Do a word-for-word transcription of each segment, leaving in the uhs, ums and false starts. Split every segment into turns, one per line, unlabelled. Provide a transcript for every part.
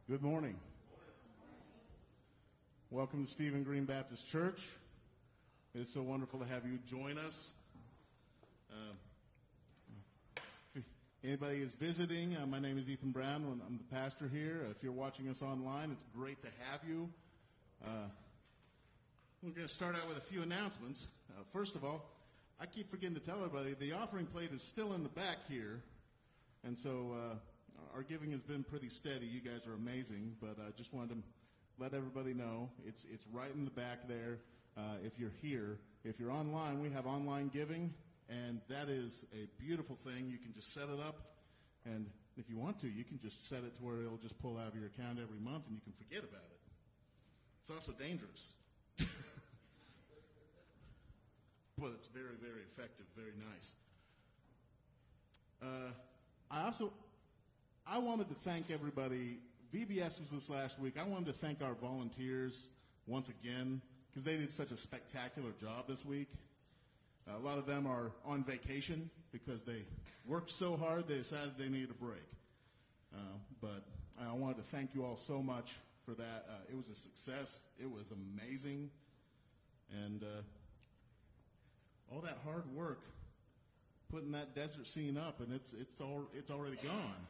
Good morning. Welcome to Stephen Greene Baptist Church. It's so wonderful to have you join us. Uh, if anybody is visiting, uh, my name is Ethan Brown. I'm the pastor here. If you're watching us online, it's great to have you. Uh, we're going to start out with a few announcements. Uh, first of all, I keep forgetting to tell everybody the offering plate is still in the back here, and so uh, our giving has been pretty steady. You guys are amazing, but I uh, just wanted to let everybody know it's it's right in the back there. Uh, if you're here, if you're online, we have online giving, and that is a beautiful thing. You can just set it up, and if you want to, you can just set it to where it'll just pull out of your account every month, and you can forget about it. It's also dangerous, but it's very, very effective, very nice. Uh, I also I wanted to thank everybody. V B S was this last week. I wanted to thank our volunteers once again because they did such a spectacular job this week. Uh, a lot of them are on vacation because they worked so hard they decided they needed a break. Uh, but I wanted to thank you all so much for that. Uh, it was a success. It was amazing. And uh, all that hard work putting that desert scene up, and it's it's all it's already gone.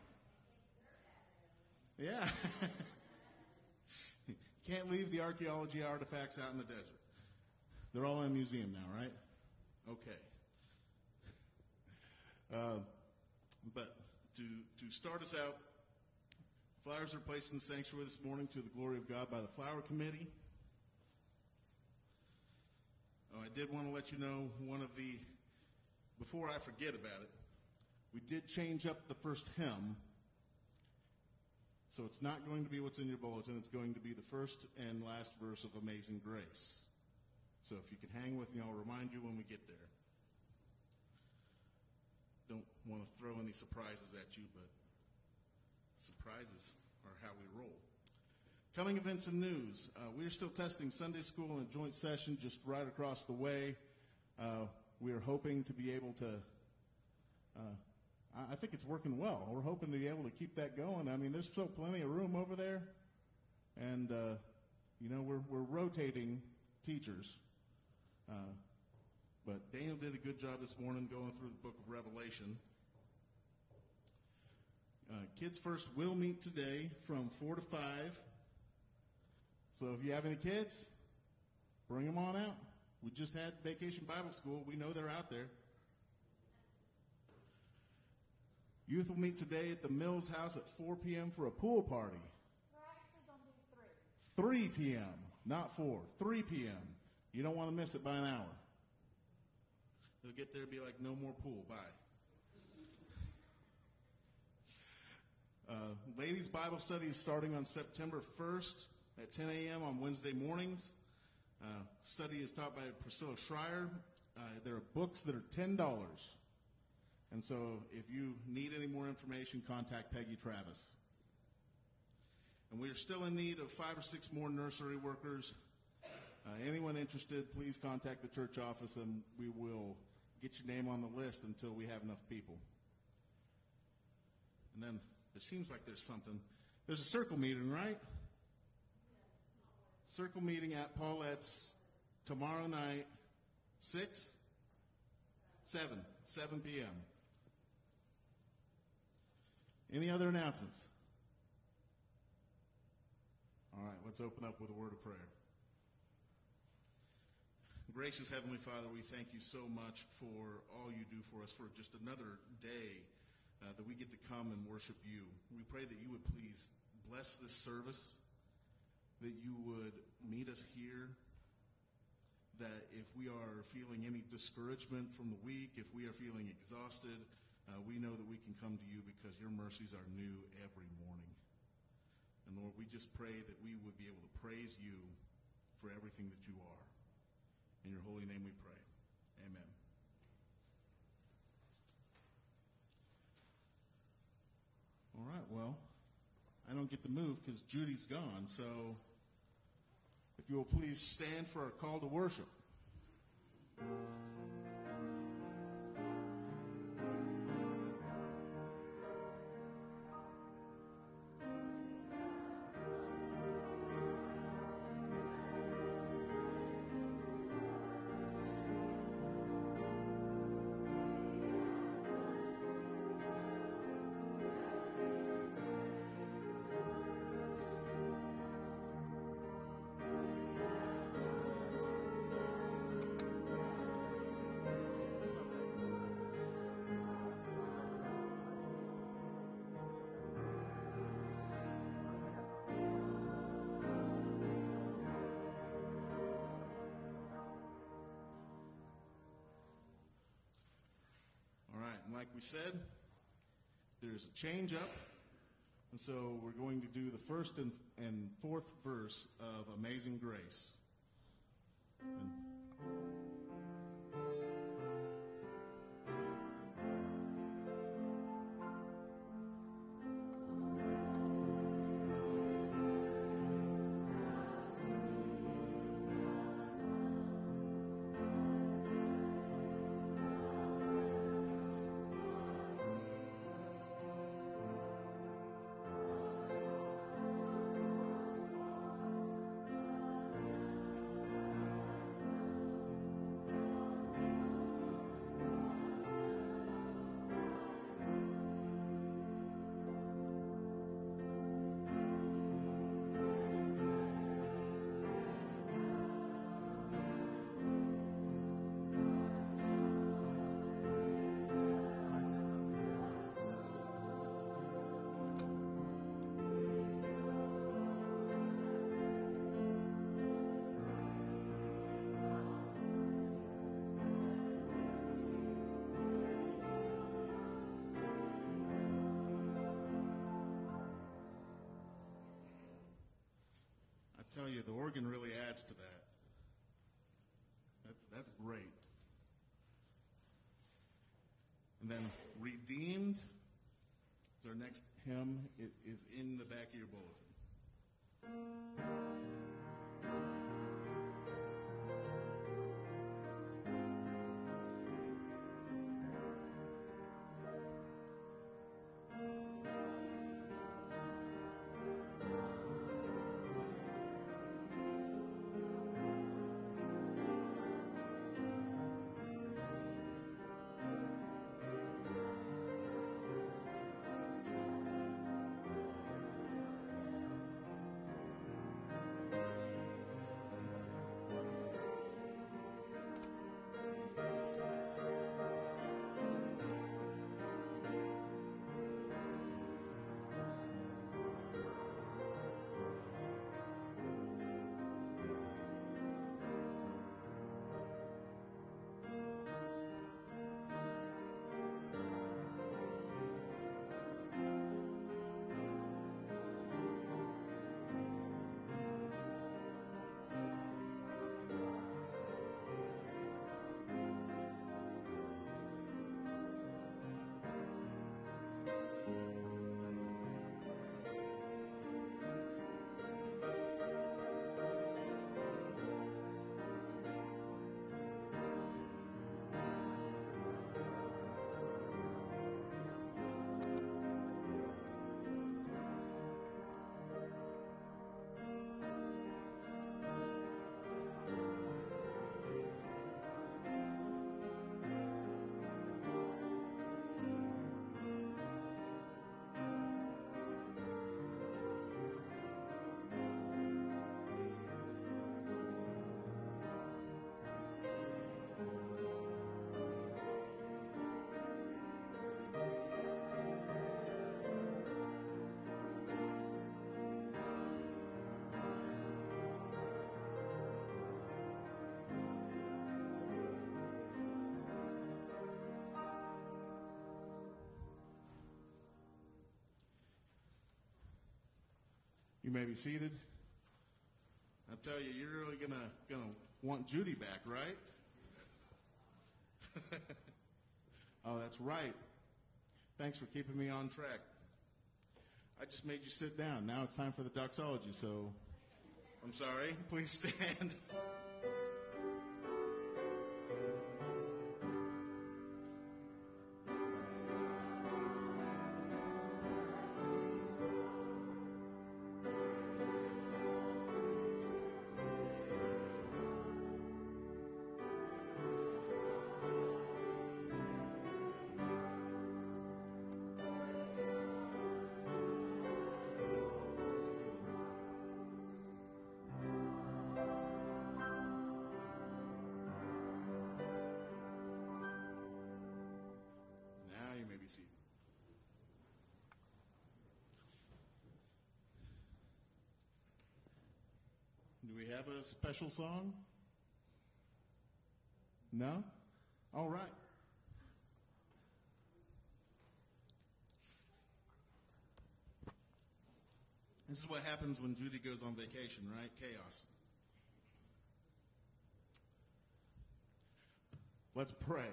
Yeah. Can't leave the archaeology artifacts out in the desert. They're all in a museum now, right? Okay. Uh, but to to start us out, flowers are placed in the sanctuary this morning to the glory of God by the Flower Committee. Oh, I did want to let you know one of the, before I forget about it, we did change up the first hymn. So it's not going to be what's in your bulletin. It's going to be the first and last verse of Amazing Grace. So if you can hang with me, I'll remind you when we get there. Don't want to throw any surprises at you, but surprises are how we roll. Coming events and news. Uh, we are still testing Sunday school in a joint session just right across the way. Uh, we are hoping to be able to... Uh, I think it's working well. We're hoping to be able to keep that going. I mean, there's still plenty of room over there, and uh, you know we're we're rotating teachers. Uh, but Daniel did a good job this morning going through the book of Revelation. Uh, Kids First will meet today from four to five. So if you have any kids, bring them on out. We just had Vacation Bible School. We know they're out there. Youth will meet today at the Mills House at four p.m. for a pool party.
We're actually going to do three.
three p.m., not four. three p.m. You don't want to miss it by an hour. They'll get there and be like, no more pool, bye. Uh, ladies' Bible study is starting on September first at ten a.m. on Wednesday mornings. Uh, study is taught by Priscilla Schreier. Uh, there are books that are ten dollars. And so if you need any more information, contact Peggy Travis. And we are still in need of five or six more nursery workers. Uh, anyone interested, please contact the church office and we will get your name on the list until we have enough people. And then there seems like there's something. There's a circle meeting, right? Yes. Circle meeting at Paulette's tomorrow night, six? seven, seven p.m. Any other announcements? All right, let's open up with a word of prayer. Gracious Heavenly Father, we thank you so much for all you do for us, for just another day uh, that we get to come and worship you. We pray that you would please bless this service, that you would meet us here, that if we are feeling any discouragement from the week, if we are feeling exhausted, Uh, we know that we can come to you because your mercies are new every morning. And Lord, we just pray that we would be able to praise you for everything that you are. In your holy name we pray. Amen. All right, well, I don't get to move because Judy's gone. So if you will please stand for our call to worship. like we said, there's a change up. And so we're going to do the first and, and fourth verse of Amazing Grace. And I tell you, the organ really adds to that. That's, that's great. And then Redeemed is our next hymn. It is in the back of your bulletin. You may be seated. I tell you, you're really gonna gonna want Judy back, right? Oh, that's right. Thanks for keeping me on track. I just made you sit down. Now it's time for the doxology, so I'm sorry. Please stand. Do we have a special song? No? All right. This is what happens when Judy goes on vacation, right? Chaos. Let's pray.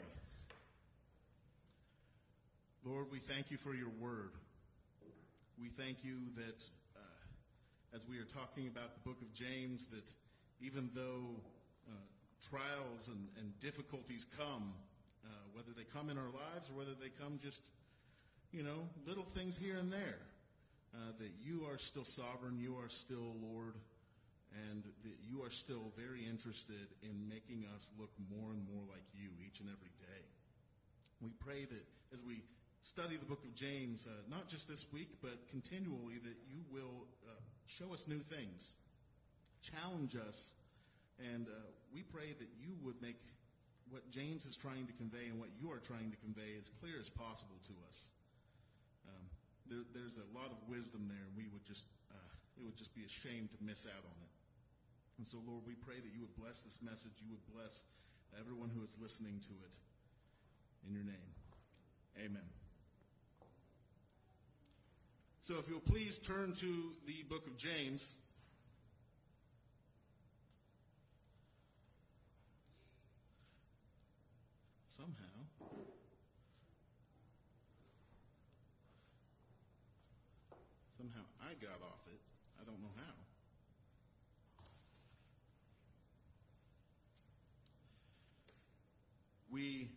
Lord, we thank you for your word. We thank you that uh, as we are talking about the book of James, that even though uh, trials and, and difficulties come, uh, whether they come in our lives or whether they come just, you know, little things here and there, uh, that you are still sovereign, you are still Lord, and that you are still very interested in making us look more and more like you each and every day. We pray that as we study the book of James, uh, not just this week, but continually, that you will uh, show us new things, challenge us, and uh, we pray that you would make what James is trying to convey and what you are trying to convey as clear as possible to us. Um, there, there's a lot of wisdom there, and we would just, uh, it would just be a shame to miss out on it. And so, Lord, we pray that you would bless this message, you would bless everyone who is listening to it. In your name, amen. So if you'll please turn to the book of James. Somehow, somehow I got off it. I don't know how. We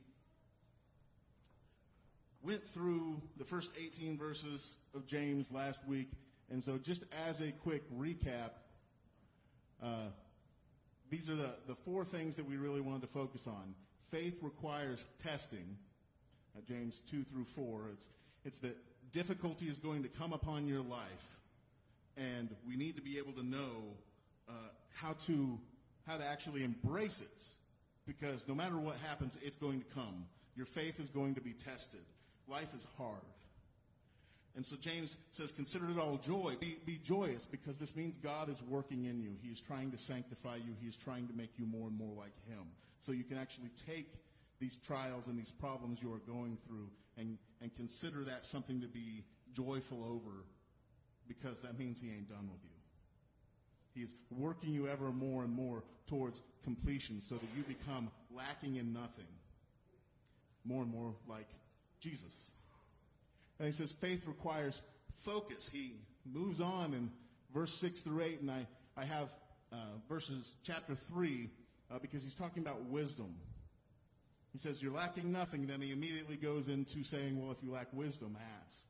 went through the first eighteen verses of James last week, and so just as a quick recap, uh, these are the, the four things that we really wanted to focus on. Faith requires testing, uh, James two through four. It's, it's that difficulty is going to come upon your life, and we need to be able to know uh, how to how to actually embrace it, because no matter what happens, it's going to come. Your faith is going to be tested. Life is hard. And so James says, consider it all joy. Be, be joyous, because this means God is working in you. He is trying to sanctify you. He is trying to make you more and more like him. So you can actually take these trials and these problems you are going through and, and consider that something to be joyful over, because that means he ain't done with you. He is working you ever more and more towards completion so that you become lacking in nothing, more and more like Jesus. And he says faith requires focus. He moves on in verse six through eight, and I, I have uh, verses chapter three uh, because he's talking about wisdom. He says, you're lacking nothing. Then he immediately goes into saying, well, if you lack wisdom, ask.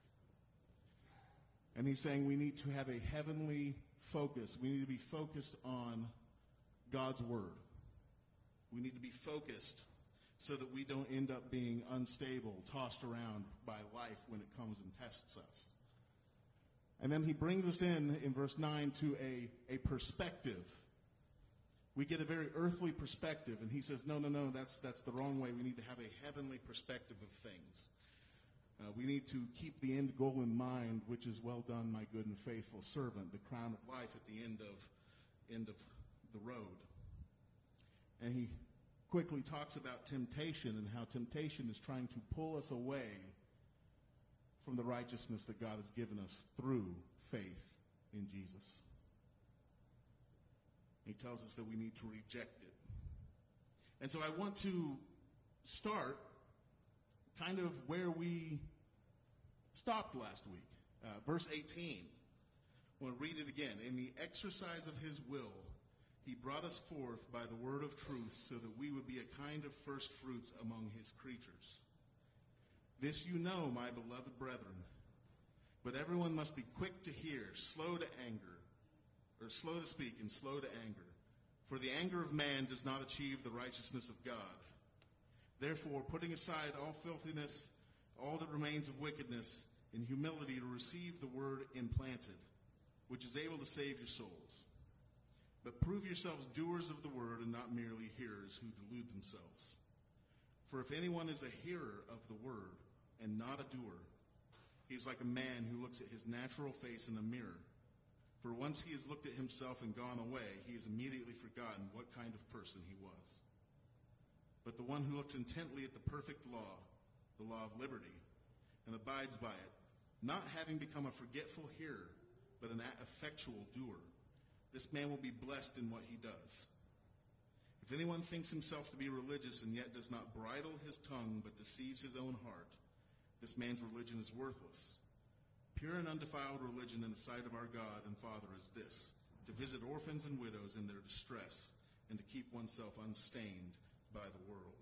And he's saying we need to have a heavenly focus. We need to be focused on God's word. We need to be focused so that we don't end up being unstable, tossed around by life when it comes and tests us. And then he brings us in, in verse nine, to a, a perspective. We get a very earthly perspective, and he says, no, no, no, that's, that's the wrong way. We need to have a heavenly perspective of things. Uh, we need to keep the end goal in mind, which is, well done, my good and faithful servant, the crown of life at the end of, end of the road. And he quickly talks about temptation and how temptation is trying to pull us away from the righteousness that God has given us through faith in Jesus. He tells us that we need to reject it. And so I want to start kind of where we stopped last week. Uh, verse eighteen. I want to read it again. In the exercise of his will, he brought us forth by the word of truth so that we would be a kind of first fruits among his creatures. This you know, my beloved brethren. But everyone must be quick to hear, slow to anger, or slow to speak and slow to anger. For the anger of man does not achieve the righteousness of God. Therefore, putting aside all filthiness, all that remains of wickedness, in humility to receive the word implanted, which is able to save your souls. But prove yourselves doers of the word and not merely hearers who delude themselves. For if anyone is a hearer of the word and not a doer, he is like a man who looks at his natural face in a mirror. For once he has looked at himself and gone away, he has immediately forgotten what kind of person he was. But the one who looks intently at the perfect law, the law of liberty, and abides by it, not having become a forgetful hearer, but an effectual doer. This man will be blessed in what he does. If anyone thinks himself to be religious and yet does not bridle his tongue but deceives his own heart, this man's religion is worthless. Pure and undefiled religion in the sight of our God and Father is this, to visit orphans and widows in their distress and to keep oneself unstained by the world.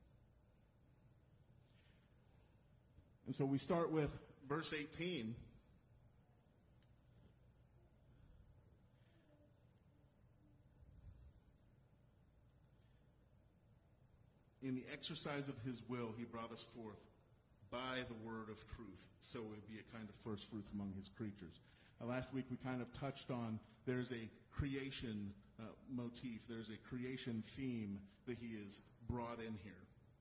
And so we start with verse eighteen. In the exercise of his will, he brought us forth by the word of truth, so it would be a kind of first fruits among his creatures. Uh, last week we kind of touched on there's a creation uh, motif, there's a creation theme that he is brought in here.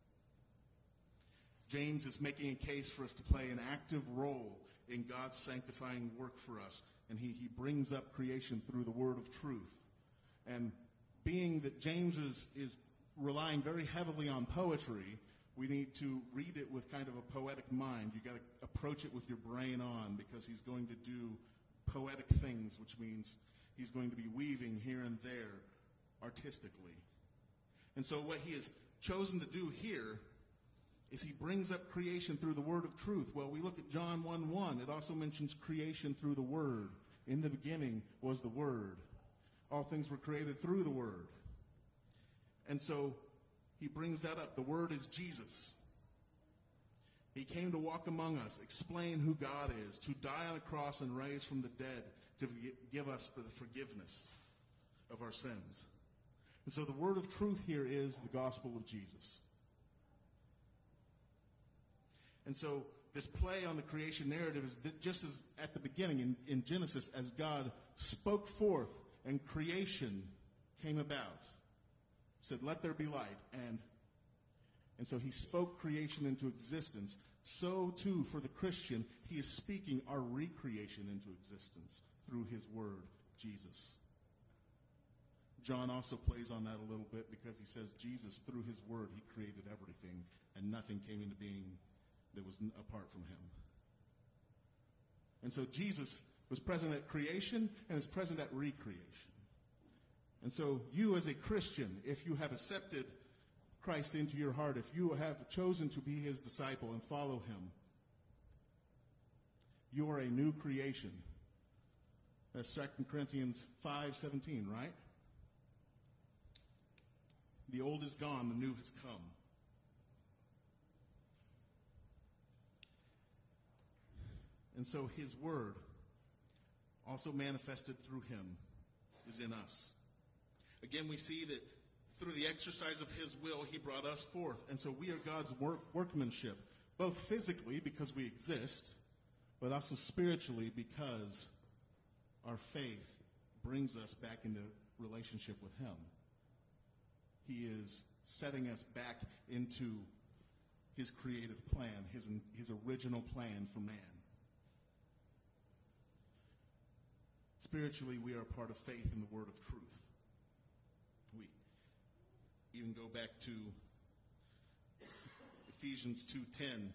James is making a case for us to play an active role in God's sanctifying work for us, and he, he brings up creation through the word of truth. And being that James is, is relying very heavily on poetry, we need to read it with kind of a poetic mind. You got to approach it with your brain on, because he's going to do poetic things, which means he's going to be weaving here and there artistically. And so what he has chosen to do here is he brings up creation through the word of truth. Well, we look at John one one. It also mentions creation through the word. In the beginning was the word. All things were created through the word. And so he brings that up. The word is Jesus. He came to walk among us, explain who God is, to die on a cross and rise from the dead, to give us for the forgiveness of our sins. And so the word of truth here is the gospel of Jesus. And so this play on the creation narrative is that just as at the beginning in, in Genesis, as God spoke forth and creation came about, said, let there be light. And, and so he spoke creation into existence. So too for the Christian, he is speaking our recreation into existence through his word, Jesus. John also plays on that a little bit, because he says Jesus, through his word, he created everything, and nothing came into being that was apart from him. And so Jesus was present at creation and is present at recreation. And so you as a Christian, if you have accepted Christ into your heart, if you have chosen to be his disciple and follow him, you are a new creation. That's Second Corinthians five seventeen, right? The old is gone, the new has come. And so his word, also manifested through him, is in us. Again, we see that through the exercise of his will, he brought us forth. And so we are God's work, workmanship, both physically because we exist, but also spiritually because our faith brings us back into relationship with him. He is setting us back into his creative plan, his, his original plan for man. Spiritually, we are a part of faith in the word of truth. We even go back to Ephesians two ten,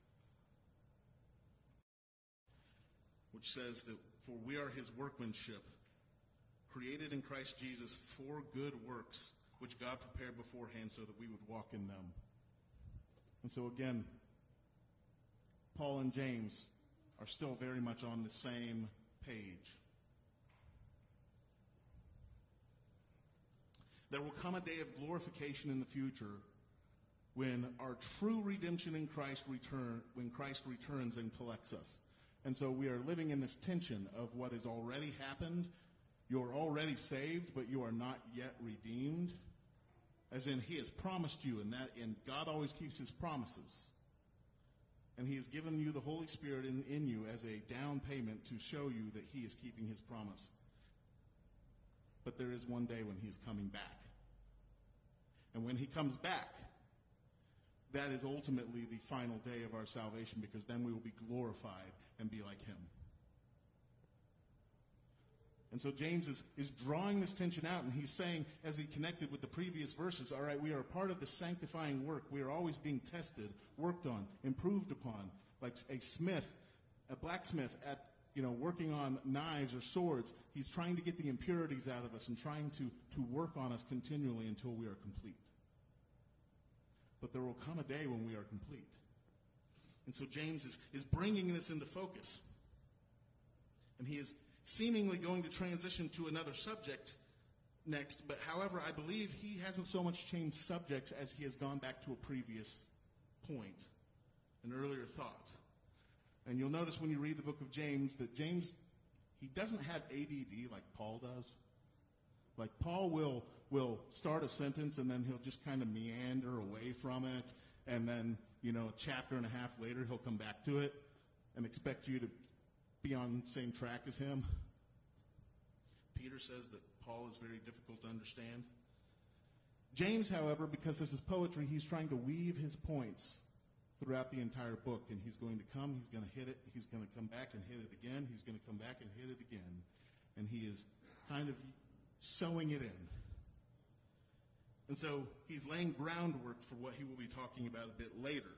which says that, for we are his workmanship, created in Christ Jesus for good works, which God prepared beforehand so that we would walk in them. And so again, Paul and James are still very much on the same page. There will come a day of glorification in the future when our true redemption in Christ return, when Christ returns and collects us. And so we are living in this tension of what has already happened. You're already saved, but you are not yet redeemed. As in, he has promised you, and that, and God always keeps his promises. And he has given you the Holy Spirit in, in you as a down payment to show you that he is keeping his promise. But there is one day when he is coming back. And when he comes back, that is ultimately the final day of our salvation, because then we will be glorified and be like him. And so James is, is drawing this tension out, and he's saying, as he connected with the previous verses, all right, we are a part of the sanctifying work. We are always being tested, worked on, improved upon, like a smith, a blacksmith at you know, working on knives or swords. He's trying to get the impurities out of us and trying to, to work on us continually until we are complete. But there will come a day when we are complete. And so James is, is bringing this into focus. And he is seemingly going to transition to another subject next. But however, I believe he hasn't so much changed subjects as he has gone back to a previous point, an earlier thought. And you'll notice when you read the book of James that James, he doesn't have A D D like Paul does. Like Paul will will start a sentence and then he'll just kind of meander away from it. And then, you know, a chapter and a half later, he'll come back to it and expect you to be on the same track as him. Peter says that Paul is very difficult to understand. James, however, because this is poetry, he's trying to weave his points throughout the entire book. And he's going to come, he's going to hit it, he's going to come back and hit it again, he's going to come back and hit it again. And he is kind of sewing it in. And so he's laying groundwork for what he will be talking about a bit later.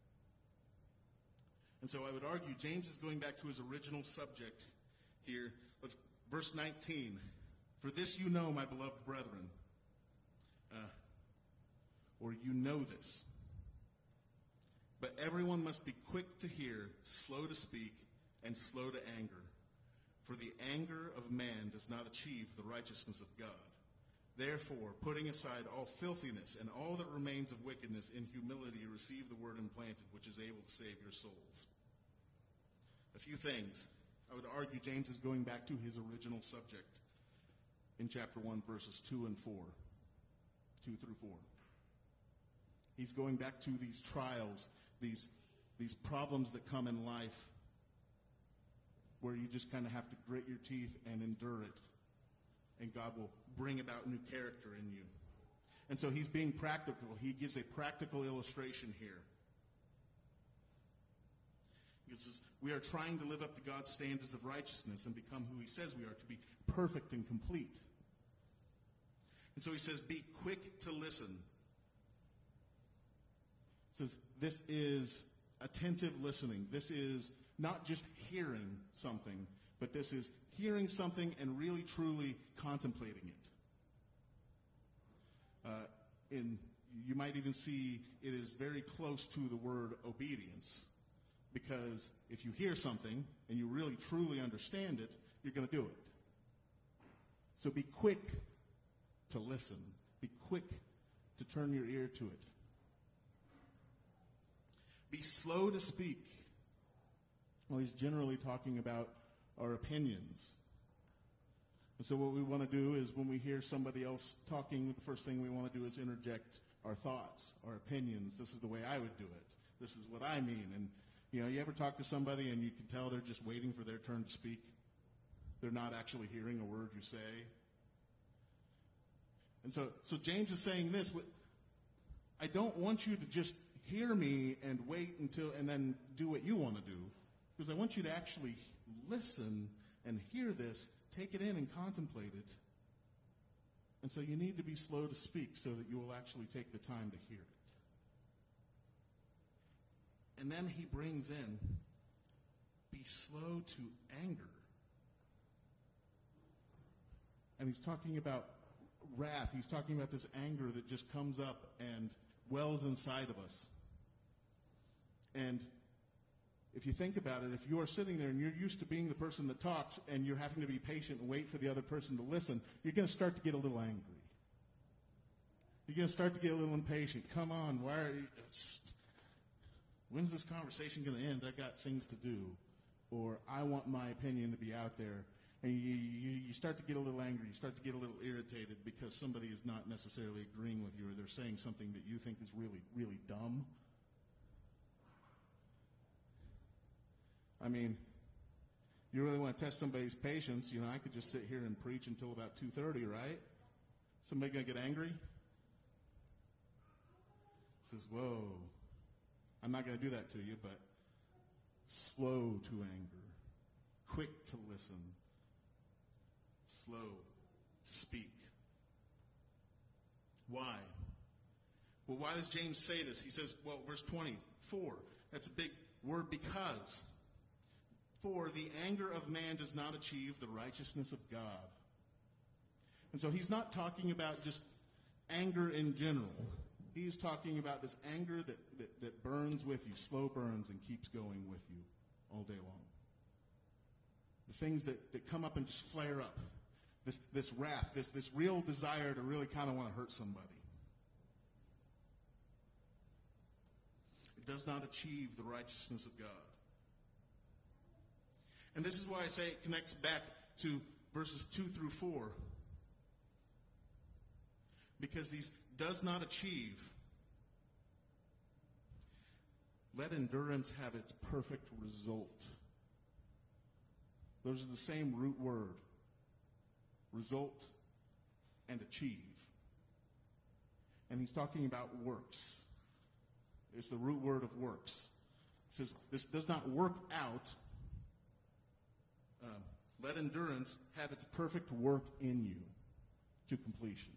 And so I would argue James is going back to his original subject here. Let's, verse nineteen. For this you know, my beloved brethren, uh, or you know this. But everyone must be quick to hear, slow to speak, and slow to anger. For the anger of man does not achieve the righteousness of God. Therefore, putting aside all filthiness and all that remains of wickedness, in humility receive the word implanted, which is able to save your souls. A few things. I would argue James is going back to his original subject in chapter one, verses two and four. two through four. He's going back to these trials, these, these problems that come in life where you just kind of have to grit your teeth and endure it. And God will bring about new character in you. And so he's being practical. He gives a practical illustration here. He says, we are trying to live up to God's standards of righteousness and become who he says we are, to be perfect and complete. And so he says, be quick to listen. He says, this is attentive listening. This is not just hearing something, but this is hearing something and really, truly contemplating it. Uh, in, you might even see it is very close to the word obedience. Because if you hear something and you really, truly understand it, you're going to do it. So be quick to listen. Be quick to turn your ear to it. Be slow to speak. Well, he's generally talking about our opinions. And so what we want to do is when we hear somebody else talking, the first thing we want to do is interject our thoughts, our opinions. This is the way I would do it. This is what I mean. And, you know, you ever talk to somebody and you can tell they're just waiting for their turn to speak? They're not actually hearing a word you say. And so, so James is saying this. I don't want you to just hear me and wait until, and then do what you want to do. Because I want you to actually listen and hear this, take it in and contemplate it. And so you need to be slow to speak so that you will actually take the time to hear it. And then he brings in, be slow to anger. And he's talking about wrath. He's talking about this anger that just comes up and wells inside of us. And if you think about it, if you are sitting there and you're used to being the person that talks and you're having to be patient and wait for the other person to listen, you're going to start to get a little angry. You're going to start to get a little impatient. Come on, why are you... When's this conversation going to end? I got things to do. Or I want my opinion to be out there. And you, you, you start to get a little angry. You start to get a little irritated because somebody is not necessarily agreeing with you or they're saying something that you think is really, really dumb. I mean, you really want to test somebody's patience. You know, I could just sit here and preach until about two thirty, right? Somebody going to get angry? Says, whoa. I'm not going to do that to you, but slow to anger, quick to listen, slow to speak. Why? Well, why does James say this? He says, well, verse twenty-four, that's a big word, because. For the anger of man does not achieve the righteousness of God. And so he's not talking about just anger in general. He's talking about this anger that, that, that burns with you, slow burns, and keeps going with you all day long. The things that, that come up and just flare up. This, this wrath, this, this real desire to really kind of want to hurt somebody. It does not achieve the righteousness of God. And this is why I say it connects back to verses two through four. Because these does not achieve. Let endurance have its perfect result. Those are the same root word. Result and achieve. And he's talking about works. It's the root word of works. It says this does not work out. Um, let endurance have its perfect work in you to completion.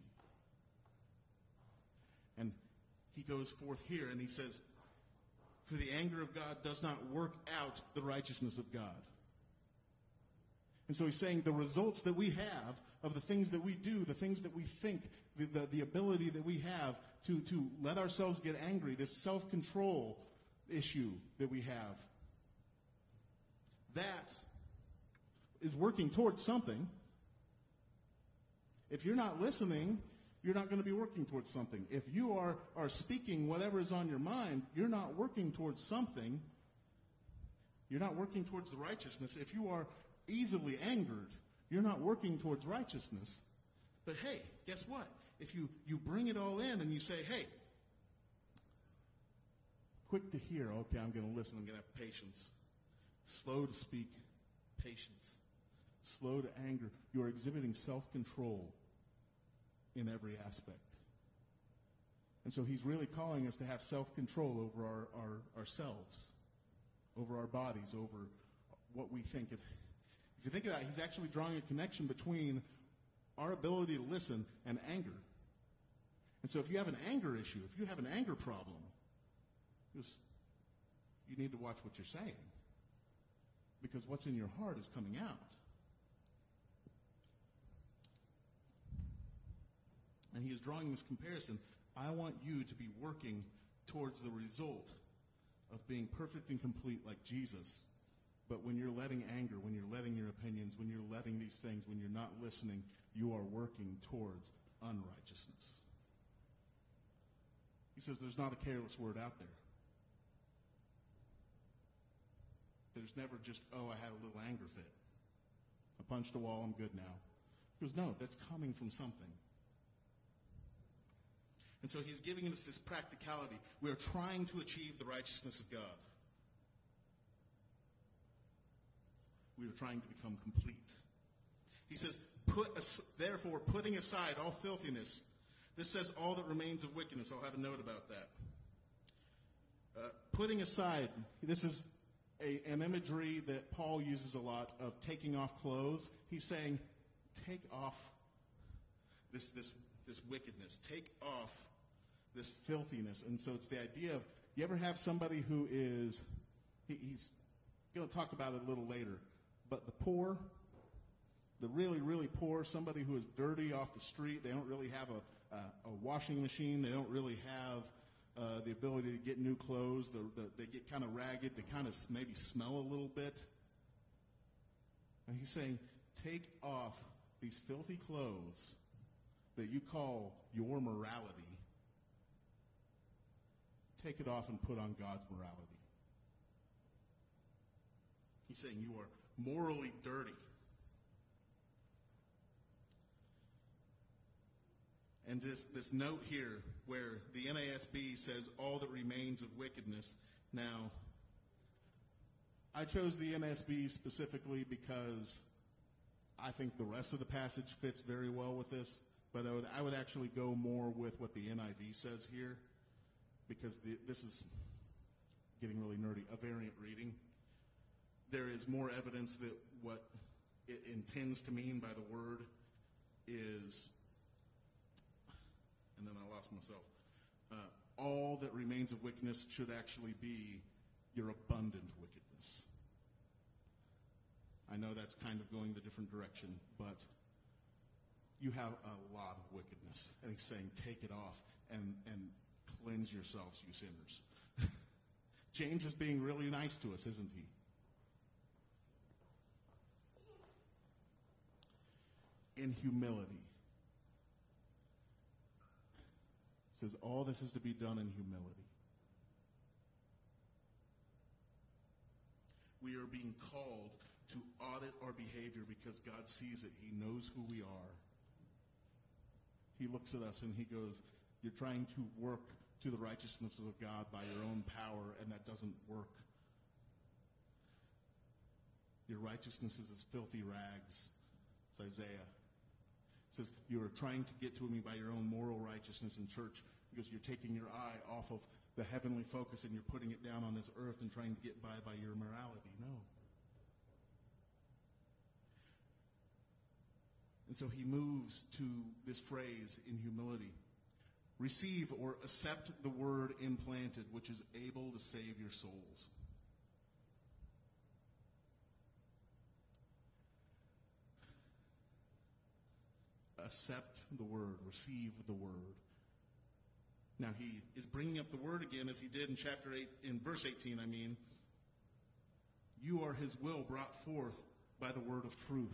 And he goes forth here and he says, for the anger of God does not work out the righteousness of God. And so he's saying the results that we have of the things that we do, the things that we think, the, the, the ability that we have to, to let ourselves get angry, this self-control issue that we have, that is working towards something. If you're not listening, you're not going to be working towards something. If you are, are speaking whatever is on your mind, you're not working towards something. You're not working towards the righteousness. If you are easily angered, you're not working towards righteousness. But hey, guess what? If you, you bring it all in and you say, hey, quick to hear, okay, I'm going to listen, I'm going to have patience. Slow to speak, patience. Slow to anger. You are exhibiting self-control in every aspect. And so he's really calling us to have self-control over our, our ourselves, over our bodies, over what we think. If, if you think about it, he's actually drawing a connection between our ability to listen and anger. And so if you have an anger issue, if you have an anger problem, just, you need to watch what you're saying. Because what's in your heart is coming out. And he is drawing this comparison. I want you to be working towards the result of being perfect and complete like Jesus. But when you're letting anger, when you're letting your opinions, when you're letting these things, when you're not listening, you are working towards unrighteousness. He says there's not a careless word out there. There's never just, oh, I had a little anger fit. I punched a wall, I'm good now. He goes, no, that's coming from something. And so he's giving us this practicality. We are trying to achieve the righteousness of God. We are trying to become complete. He says, "Put as, therefore, putting aside all filthiness." This says all that remains of wickedness. I'll have a note about that. Uh, putting aside, this is a, an imagery that Paul uses a lot of taking off clothes. He's saying, take off this, this, this wickedness. Take off this filthiness. And so it's the idea of, you ever have somebody who is, he, he's going to talk about it a little later, but the poor, the really, really poor, somebody who is dirty off the street, they don't really have a, a, a washing machine, they don't really have uh, the ability to get new clothes, the, the, they get kind of ragged, they kind of maybe smell a little bit. And he's saying, take off these filthy clothes that you call your morality. Take it off and put on God's morality. He's saying you are morally dirty. And this, this note here where the N A S B says all that remains of wickedness. Now, I chose the N A S B specifically because I think the rest of the passage fits very well with this. But I would, I would actually go more with what the N I V says here, because the, this is getting really nerdy, a variant reading. There is more evidence that what it intends to mean by the word is, and then I lost myself, uh, all that remains of wickedness should actually be your abundant wickedness. I know that's kind of going the different direction, but you have a lot of wickedness. And he's saying, take it off and, and cleanse yourselves, you sinners. James is being really nice to us, isn't he? In humility. It says all this is to be done in humility. We are being called to audit our behavior because God sees it. He knows who we are. He looks at us and he goes, you're trying to work to the righteousness of God by your own power, and that doesn't work. Your righteousness is as filthy rags. It's Isaiah. It says, you are trying to get to me by your own moral righteousness in church because you're taking your eye off of the heavenly focus and you're putting it down on this earth and trying to get by by your morality. No. And so he moves to this phrase in humility. Receive or accept the word implanted, which is able to save your souls. Accept the word. Receive the word. Now he is bringing up the word again as he did in chapter eight, in verse eighteen, I mean. You are his will brought forth by the word of truth.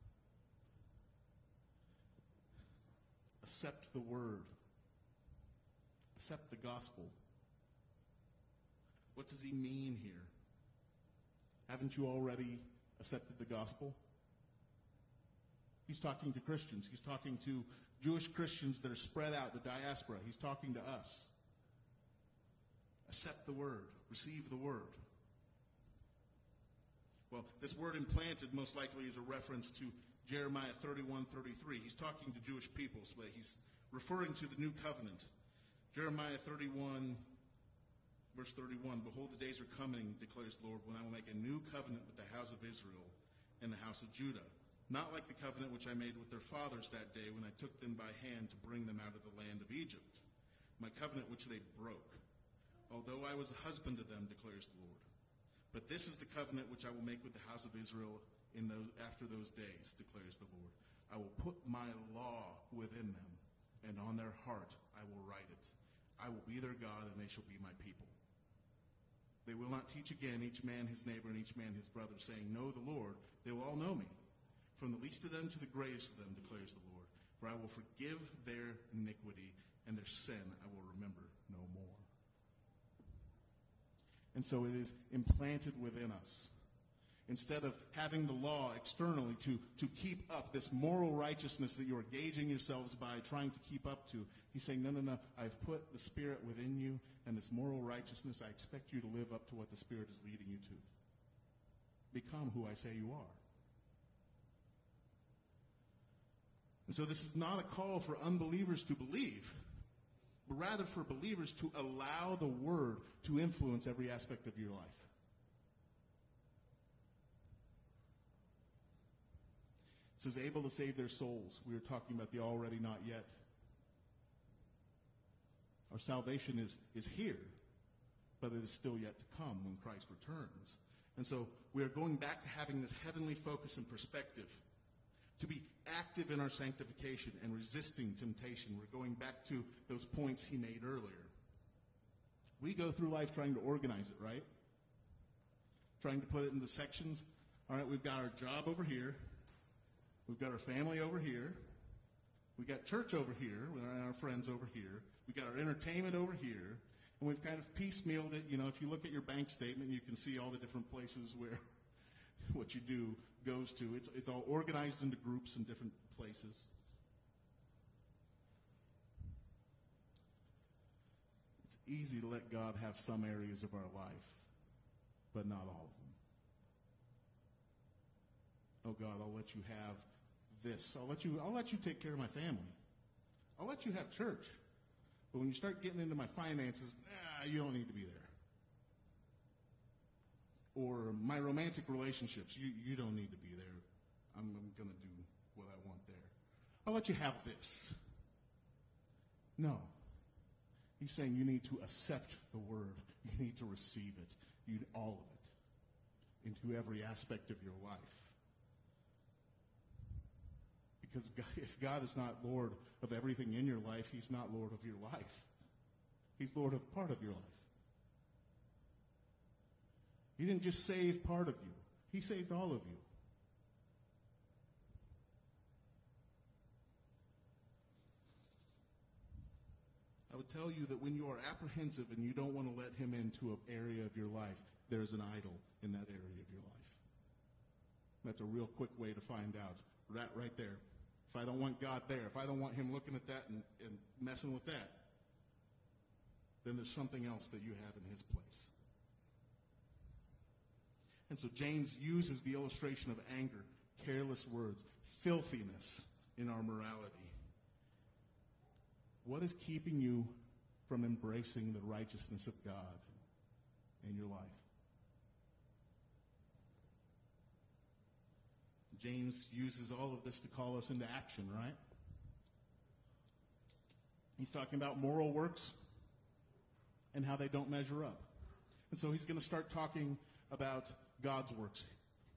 Accept the word. Accept the gospel. What does he mean here? Haven't you already accepted the gospel? He's talking to Christians. He's talking to Jewish Christians that are spread out, the diaspora. He's talking to us. Accept the word. Receive the word. Well, this word implanted most likely is a reference to Jeremiah thirty-one thirty-three. He's talking to Jewish peoples, but he's referring to the new covenant. Jeremiah thirty-one, verse thirty-one, behold, the days are coming, declares the Lord, when I will make a new covenant with the house of Israel and the house of Judah. Not like the covenant which I made with their fathers that day when I took them by hand to bring them out of the land of Egypt. My covenant which they broke, although I was a husband to them, declares the Lord. But this is the covenant which I will make with the house of Israel in those, after those days, declares the Lord. I will put my law within them, and on their heart I will write it. I will be their God, and they shall be my people. They will not teach again each man his neighbor and each man his brother, saying, know the Lord. They will all know me, from the least of them to the greatest of them, declares the Lord. For I will forgive their iniquity, and their sin I will remember no more. And so it is implanted within us. Instead of having the law externally to, to keep up this moral righteousness that you are gauging yourselves by, trying to keep up to, he's saying, no, no, no, I've put the Spirit within you, and this moral righteousness, I expect you to live up to what the Spirit is leading you to. Become who I say you are. And so this is not a call for unbelievers to believe, but rather for believers to allow the Word to influence every aspect of your life. It says, able to save their souls. We were talking about the already not yet. Our salvation is, is here, but it is still yet to come when Christ returns. And so we are going back to having this heavenly focus and perspective, to be active in our sanctification and resisting temptation. We're going back to those points he made earlier. We go through life trying to organize it, right? Trying to put it into sections. All right, we've got our job over here. We've got our family over here. We've got church over here, with our friends over here. We've got our entertainment over here. And we've kind of piecemealed it. You know, if you look at your bank statement, you can see all the different places where what you do goes to. It's, it's all organized into groups in different places. It's easy to let God have some areas of our life, but not all of them. Oh God, I'll let you have this. I'll let you, I'll let you take care of my family. I'll let you have church. But when you start getting into my finances, nah, you don't need to be there. Or my romantic relationships, you, you don't need to be there. I'm, I'm going to do what I want there. I'll let you have this. No. He's saying you need to accept the word. You need to receive it. You, all of it. Into every aspect of your life. Because God, if God is not Lord of everything in your life, he's not Lord of your life. He's Lord of part of your life. He didn't just save part of you. He saved all of you. I would tell you that when you are apprehensive and you don't want to let him into an area of your life, there's an idol in that area of your life. That's a real quick way to find out. Right, right there. If I don't want God there, if I don't want him looking at that and, and messing with that, then there's something else that you have in his place. And so James uses the illustration of anger, careless words, filthiness in our morality. What is keeping you from embracing the righteousness of God in your life? James uses all of this to call us into action, right? He's talking about moral works and how they don't measure up. And so he's going to start talking about God's works.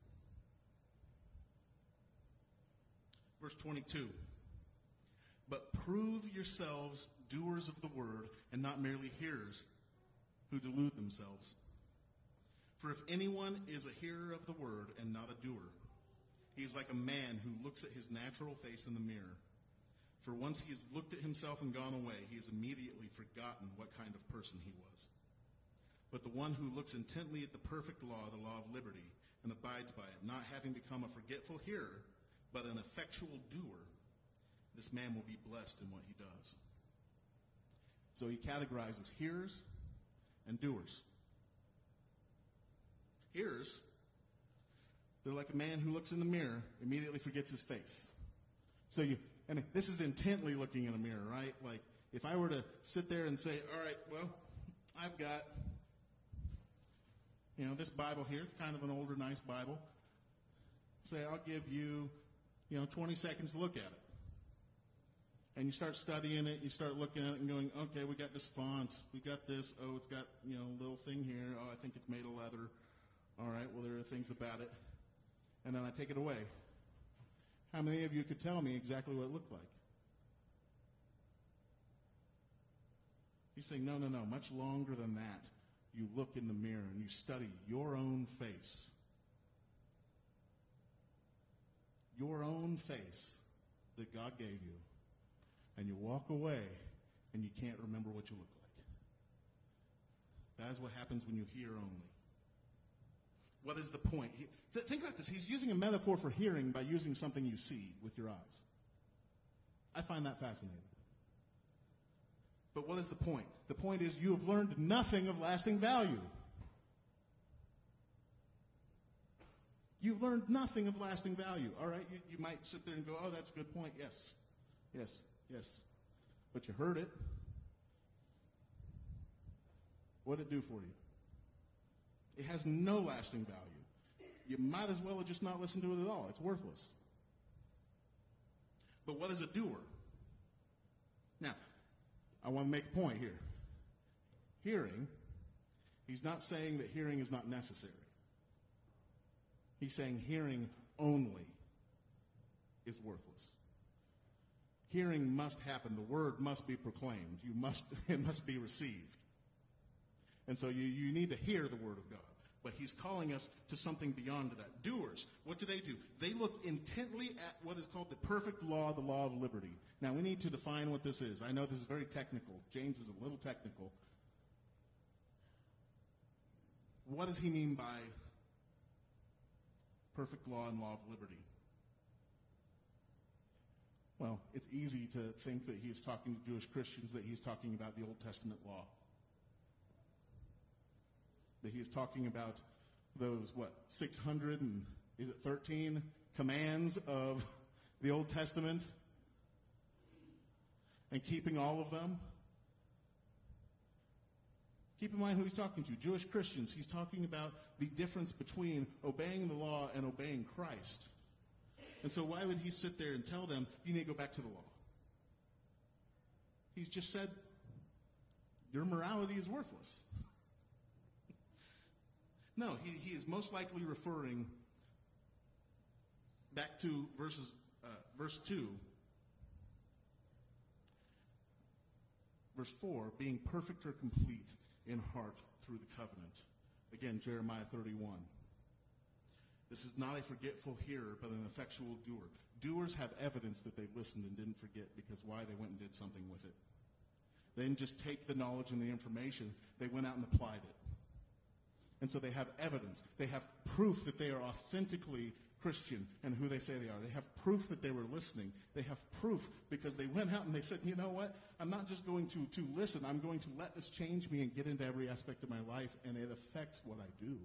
Verse twenty-two. But prove yourselves doers of the word and not merely hearers who delude themselves. For if anyone is a hearer of the word and not a doer, he is like a man who looks at his natural face in the mirror. For once he has looked at himself and gone away, he has immediately forgotten what kind of person he was. But the one who looks intently at the perfect law, the law of liberty, and abides by it, not having become a forgetful hearer, but an effectual doer, this man will be blessed in what he does. So he categorizes hearers and doers. Hearers, they're like a man who looks in the mirror, immediately forgets his face. So you, and this is intently looking in a mirror, right? Like if I were to sit there and say, all right, well, I've got, you know, this Bible here. It's kind of an older, nice Bible. Say, I'll give you, you know, twenty seconds to look at it. And you start studying it, you start looking at it and going, okay, we got this font, we got this, oh, it's got, you know, a little thing here, oh, I think it's made of leather. All right, well, there are things about it. And then I take it away. How many of you could tell me exactly what it looked like? You say, no, no, no, much longer than that. You look in the mirror and you study your own face. Your own face that God gave you. And you walk away, and you can't remember what you look like. That is what happens when you hear only. What is the point? He, th- think about this. He's using a metaphor for hearing by using something you see with your eyes. I find that fascinating. But what is the point? The point is you have learned nothing of lasting value. You've learned nothing of lasting value. All right, you, you might sit there and go, oh, that's a good point. Yes, yes. Yes, but you heard it. What did it do for you? It has no lasting value. You might as well have just not listened to it at all. It's worthless. But what is a doer? Now, I want to make a point here. Hearing, he's not saying that hearing is not necessary. He's saying hearing only is worthless. Hearing must happen. The word must be proclaimed. You must, it must be received. And so you, you need to hear the word of God. But he's calling us to something beyond that. Doers, what do they do? They look intently at what is called the perfect law, the law of liberty. Now, we need to define what this is. I know this is very technical. James is a little technical. What does he mean by perfect law and law of liberty? Well, it's easy to think that he's talking to Jewish Christians, that he's talking about the Old Testament law. That he is talking about those, what, six hundred and, is it thirteen commands of the Old Testament? And keeping all of them? Keep in mind who he's talking to. Jewish Christians. He's talking about the difference between obeying the law and obeying Christ. And so why would he sit there and tell them, you need to go back to the law? He's just said, your morality is worthless. No, he, he is most likely referring back to verses, uh, verse two. Verse four, being perfect or complete in heart through the covenant. Again, Jeremiah thirty-one. This is not a forgetful hearer, but an effectual doer. Doers have evidence that they listened and didn't forget, because why? They went and did something with it. They didn't just take the knowledge and the information. They went out and applied it. And so they have evidence. They have proof that they are authentically Christian and who they say they are. They have proof that they were listening. They have proof because they went out and they said, you know what? I'm not just going to, to listen. I'm going to let this change me and get into every aspect of my life, and it affects what I do.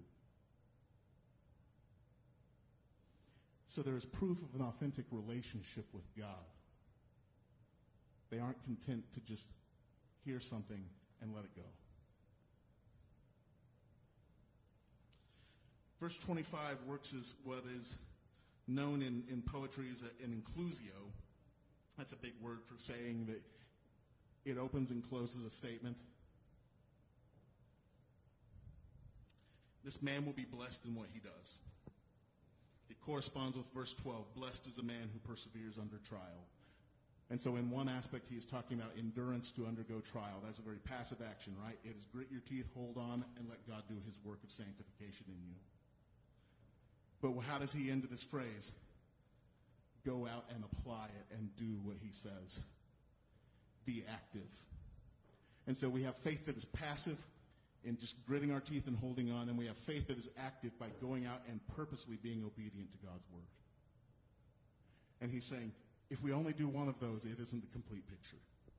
So there is proof of an authentic relationship with God. They aren't content to just hear something and let it go. Verse twenty-five works as what is known in, in poetry as a, an inclusio. That's a big word for saying that it opens and closes a statement. This man will be blessed in what he does. It corresponds with verse twelve. Blessed is the man who perseveres under trial. And so in one aspect, he is talking about endurance to undergo trial. That's a very passive action, right? It is grit your teeth, hold on, and let God do his work of sanctification in you. But how does he end this phrase? Go out and apply it and do what he says. Be active. And so we have faith that is passive in just gritting our teeth and holding on, and we have faith that is active by going out and purposely being obedient to God's word. And he's saying, if we only do one of those, it isn't the complete picture.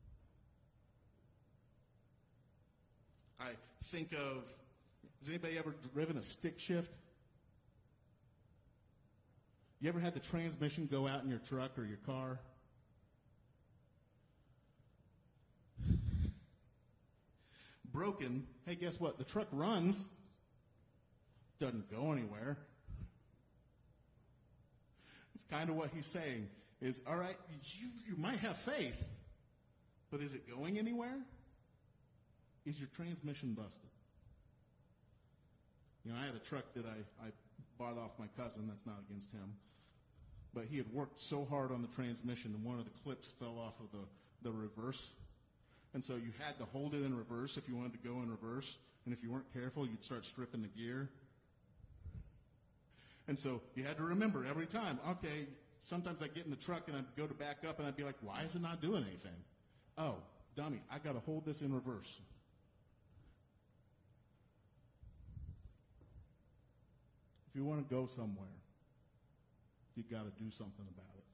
I think of, has anybody ever driven a stick shift? You ever had the transmission go out in your truck or your car? Broken. Hey, guess what? The truck runs. Doesn't go anywhere. It's kind of what he's saying is, all right, you, you might have faith, but is it going anywhere? Is your transmission busted? You know, I had a truck that I, I bought off my cousin. That's not against him. But he had worked so hard on the transmission, and one of the clips fell off of the, the reverse. And so you had to hold it in reverse if you wanted to go in reverse. And if you weren't careful, you'd start stripping the gear. And so you had to remember every time, okay, sometimes I'd get in the truck and I'd go to back up and I'd be like, why is it not doing anything? Oh, dummy, I got to hold this in reverse. If you want to go somewhere, you got to do something about it.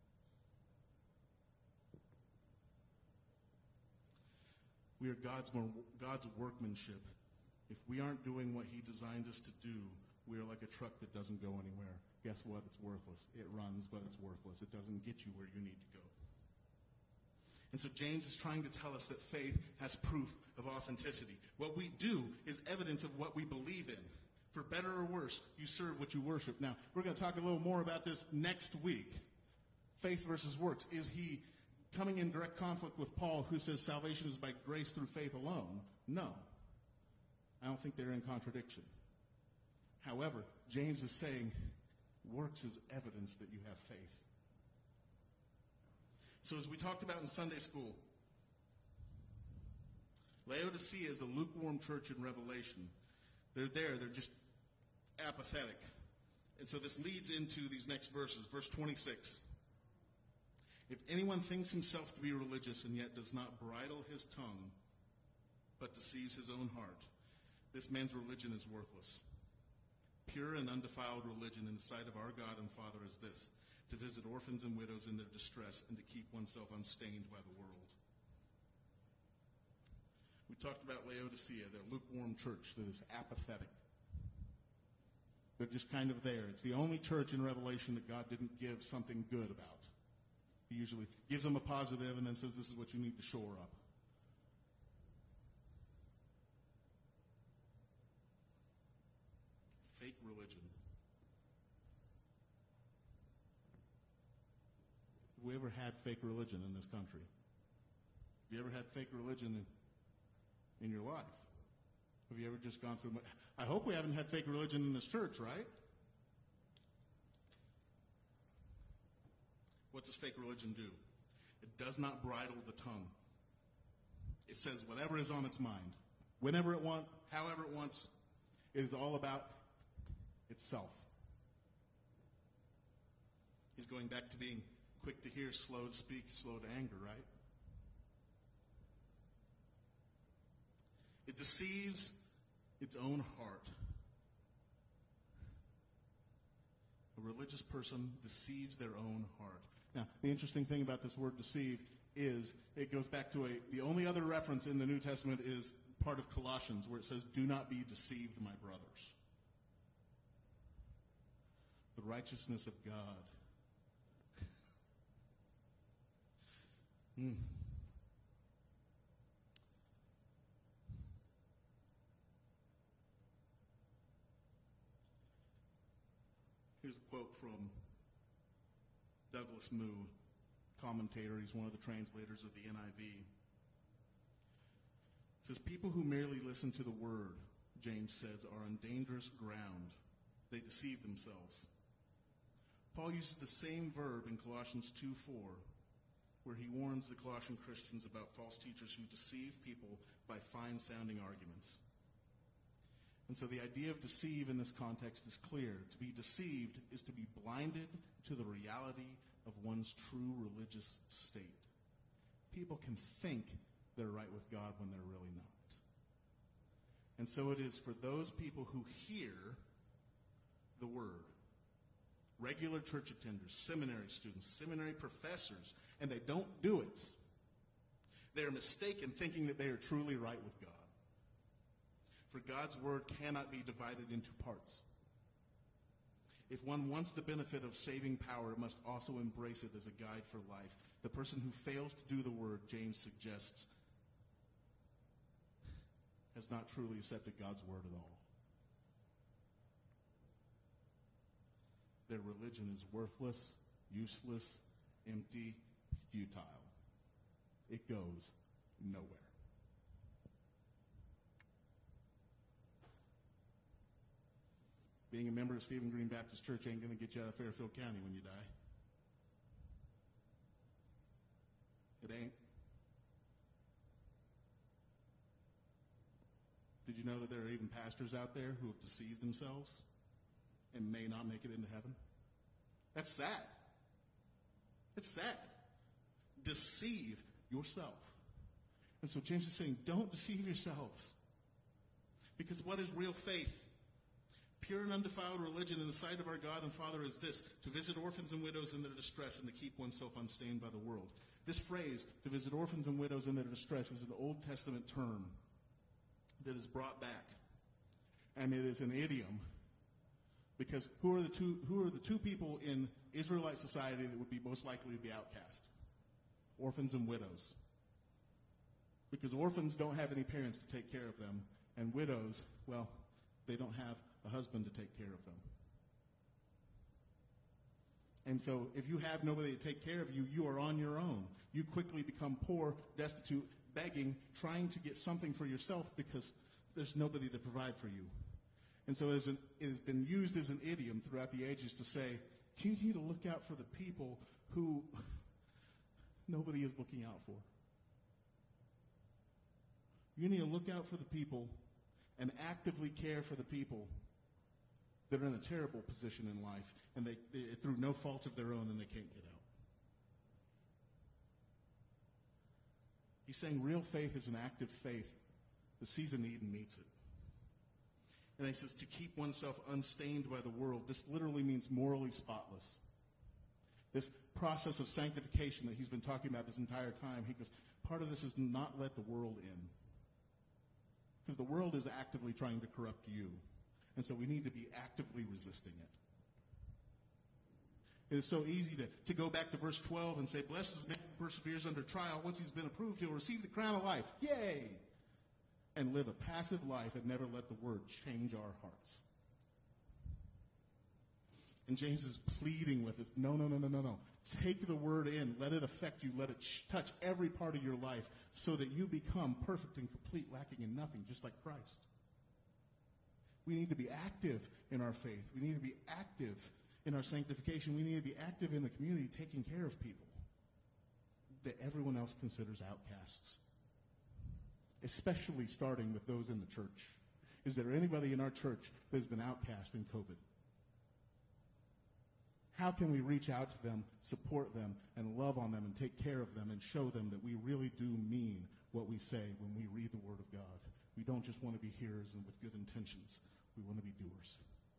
We are God's, God's workmanship. If we aren't doing what he designed us to do, we are like a truck that doesn't go anywhere. Guess what? It's worthless. It runs, but it's worthless. It doesn't get you where you need to go. And so James is trying to tell us that faith has proof of authenticity. What we do is evidence of what we believe in. For better or worse, you serve what you worship. Now, we're going to talk a little more about this next week. Faith versus works. Is he coming in direct conflict with Paul, who says salvation is by grace through faith alone? No. I don't think they're in contradiction. However, James is saying works is evidence that you have faith. So as we talked about in Sunday school, Laodicea is a lukewarm church in Revelation. They're there. They're just apathetic. And so this leads into these next verses. Verse twenty-six. If anyone thinks himself to be religious and yet does not bridle his tongue, but deceives his own heart, this man's religion is worthless. Pure and undefiled religion in the sight of our God and Father is this, to visit orphans and widows in their distress and to keep oneself unstained by the world. We talked about Laodicea, the lukewarm church that is apathetic. They're just kind of there. It's the only church in Revelation that God didn't give something good about. He usually gives them a positive and then says, this is what you need to shore up. Fake religion. Have we ever had fake religion in this country? Have you ever had fake religion in, in your life? Have you ever just gone through? I hope we haven't had fake religion in this church, right? What does fake religion do? It does not bridle the tongue. It says whatever is on its mind, whenever it wants, however it wants. It is all about itself. He's going back to being quick to hear, slow to speak, slow to anger, right? It deceives its own heart. A religious person deceives their own heart. Now, the interesting thing about this word deceive is it goes back to a, the only other reference in the New Testament is part of Colossians where it says, do not be deceived, my brothers. The righteousness of God. hmm. Here's a quote from Douglas Moo, commentator. He's one of the translators of the N I V. It says, people who merely listen to the word, James says, are on dangerous ground. They deceive themselves. Paul uses the same verb in Colossians two four, where he warns the Colossian Christians about false teachers who deceive people by fine-sounding arguments. And so the idea of deceive in this context is clear. To be deceived is to be blinded to the reality of one's true religious state. People can think they're right with God when they're really not. And so it is for those people who hear the word, regular church attenders, seminary students, seminary professors, and they don't do it, they are mistaken thinking that they are truly right with God. For God's word cannot be divided into parts. If one wants the benefit of saving power, it must also embrace it as a guide for life. The person who fails to do the word, James suggests, has not truly accepted God's word at all. Their religion is worthless, useless, empty, futile. It goes nowhere. Being a member of Stephen Greene Baptist Church ain't going to get you out of Fairfield County when you die. It ain't. Did you know that there are even pastors out there who have deceived themselves and may not make it into heaven? That's sad. It's sad. Deceive yourself. And so James is saying, don't deceive yourselves. Because what is real faith? Pure and undefiled religion in the sight of our God and Father is this, to visit orphans and widows in their distress and to keep oneself unstained by the world. This phrase, to visit orphans and widows in their distress, is an Old Testament term that is brought back. And it is an idiom. Because who are the two, who are the two people in Israelite society that would be most likely to be outcast? Orphans and widows. Because orphans don't have any parents to take care of them. And widows, well, they don't have a husband to take care of them. And so if you have nobody to take care of you, you are on your own. You quickly become poor, destitute, begging, trying to get something for yourself because there's nobody to provide for you. And so it has been used as an idiom throughout the ages to say, you need to look out for the people who nobody is looking out for. You need to look out for the people and actively care for the people that are in a terrible position in life, and they, they through no fault of their own, and they can't get out. He's saying real faith is an active faith that sees a need and meets it. And he says to keep oneself unstained by the world. This literally means morally spotless. This process of sanctification that he's been talking about this entire time, he goes, part of this is not let the world in. Because the world is actively trying to corrupt you. And so we need to be actively resisting it. It is so easy to, to go back to verse twelve and say, blessed is the man who perseveres under trial. Once he's been approved, he'll receive the crown of life. Yay! And live a passive life and never let the word change our hearts. And James is pleading with us, no, no, no, no, no, no. Take the word in. Let it affect you. Let it sh- touch every part of your life so that you become perfect and complete, lacking in nothing, just like Christ. We need to be active in our faith. We need to be active In our sanctification, we need to be active in the community, taking care of people that everyone else considers outcasts, especially starting with those in the church. Is there anybody in our church that has been outcast in COVID? How can we reach out to them, support them, and love on them and take care of them and show them that we really do mean what we say when we read the Word of God? We don't just want to be hearers and with good intentions. We want to be doers.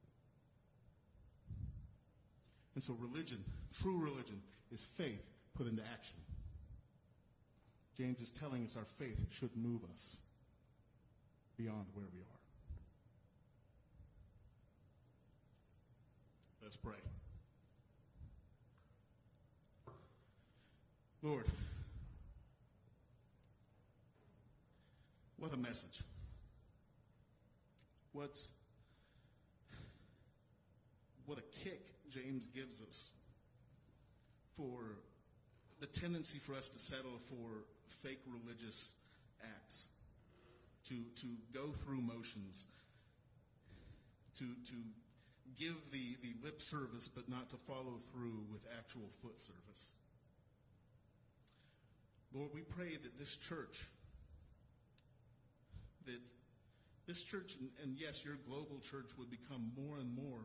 And so religion, true religion, is faith put into action. James is telling us our faith should move us beyond where we are. Let's pray. Lord, what a message. What, what a kick James gives us for the tendency for us to settle for fake religious acts, to, to go through motions, to, to give the, the lip service but not to follow through with actual foot service. Lord, we pray that this church, that this church, and, and yes, your global church would become more and more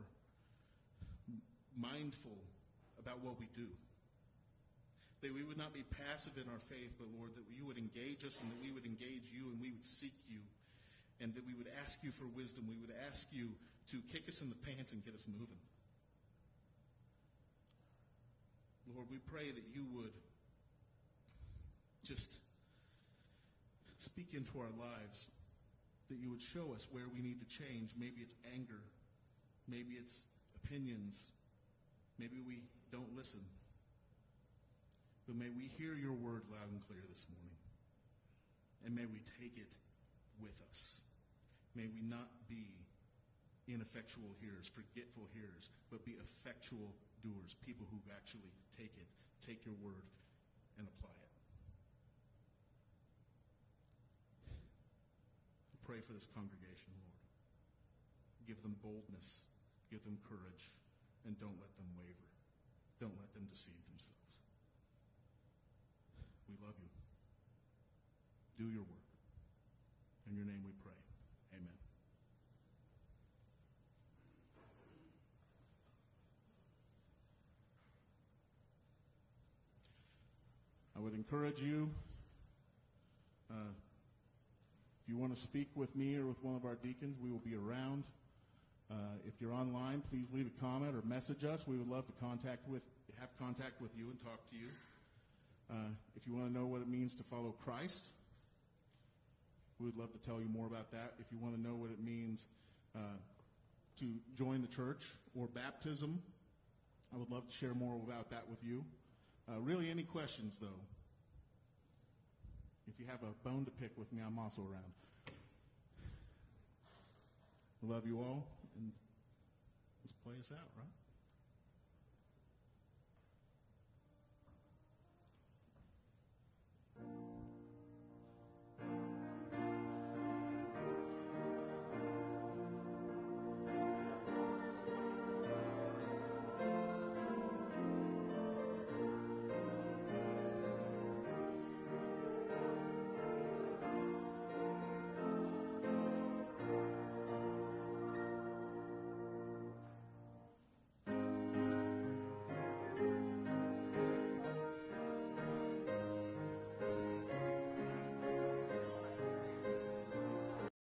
mindful about what we do. That we would not be passive in our faith, but Lord, that you would engage us and that we would engage you and we would seek you and that we would ask you for wisdom. We would ask you to kick us in the pants and get us moving. Lord, we pray that you would just speak into our lives, that you would show us where we need to change. Maybe it's anger. Maybe it's opinions. Maybe we don't listen. But may we hear your word loud and clear this morning. And may we take it with us. May we not be ineffectual hearers, forgetful hearers, but be effectual doers, people who actually take it, take your word, and apply it. Pray for this congregation, Lord. Give them boldness, give them courage, and don't let them waver. Don't let them deceive themselves. We love you. Do your work. In your name we pray. Amen. I would encourage you, uh, if you want to speak with me or with one of our deacons, we will be around. Uh, if you're online, please leave a comment or message us. We would love to contact with, have contact with you and talk to you. Uh, if you want to know what it means to follow Christ, we would love to tell you more about that. If you want to know what it means uh, to join the church or baptism, I would love to share more about that with you. Uh, really, any questions, though? If you have a bone to pick with me, I'm also around. I love you all, and let's play us out, right?